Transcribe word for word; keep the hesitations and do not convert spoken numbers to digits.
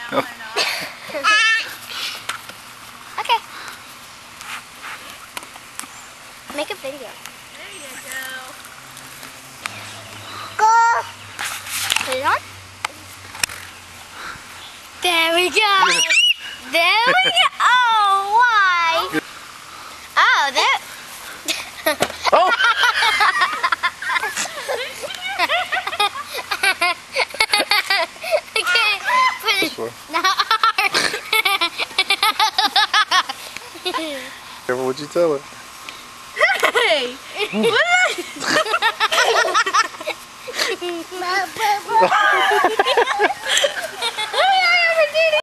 Oh. Okay. Make a video. There you go. Go. Put it on. There we go. There we go. Oh, why? Oh, there. Oh! Okay, put it. No. Careful what you tell her. Hey! What?